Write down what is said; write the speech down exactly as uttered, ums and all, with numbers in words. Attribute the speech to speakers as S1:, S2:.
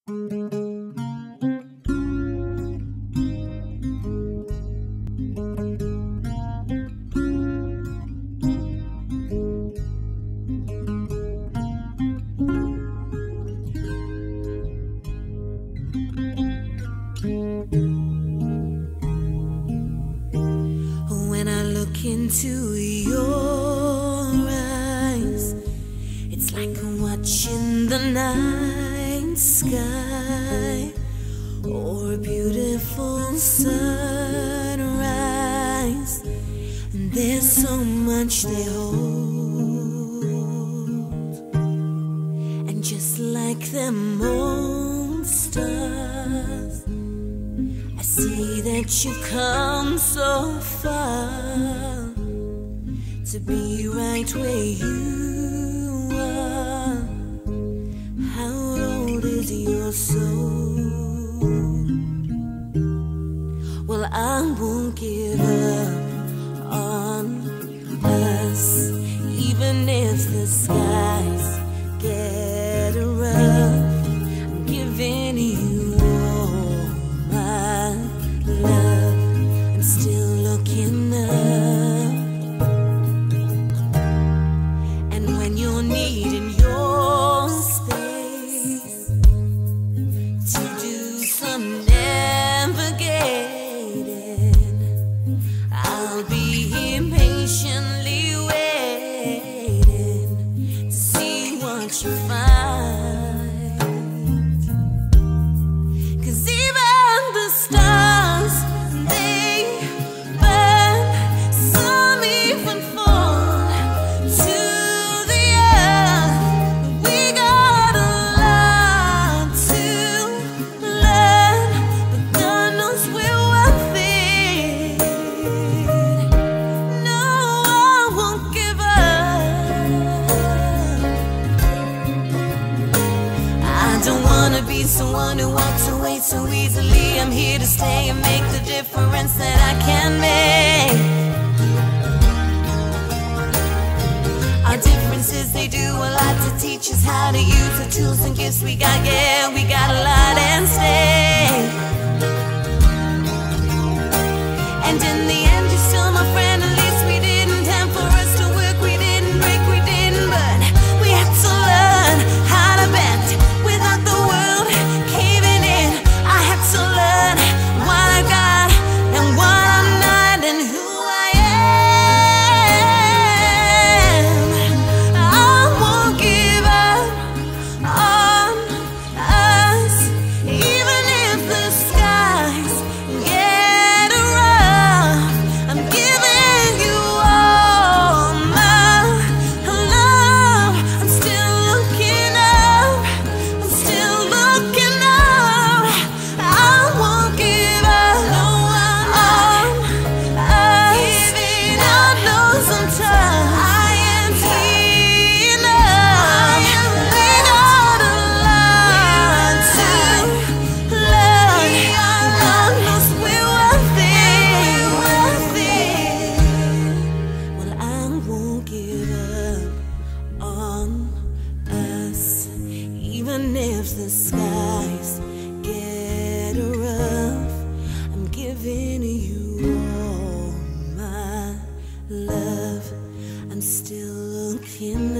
S1: When I look into your eyes, it's like I'm watching the night sky or a beautiful sunrise. And there's so much they hold, and just like them old stars, I see that you come so far to be right where you are. How old is your soul? Well, I won't give up on us, even if the skies get rough. I'm giving you all my love. I'm still looking up, and when you're needing your space to do some navigating, I'll be here patiently waiting to see what you find. 'Cause even the stars, they burn, some even fall to the earth. We got a lot to learn, but God knows we're worth it. No, I won't give up. I don't wanna be someone who walks away so easily. I'm here to stay and make the difference that I can make. Our differences, they do a lot to teach us how to use the tools and gifts we got. Yeah, we got a lot at stake. And in the end, you're still my friend. At least we didn't have for us to work. We didn't break, we didn't burn. We had to learn how to bend without the world caving in. I had to learn what I got and what I'm not, and who I am. I won't give up on us, even if the skies get rough. I'm giving you all my love. I'm still looking up, I'm still looking up. I won't give up on us, even I know sometimes I am enough. We got a lot to learn. God knows we're worth it. Well, I won't give up on us, even if the skies get rough. I'm giving you all my love. I'm still looking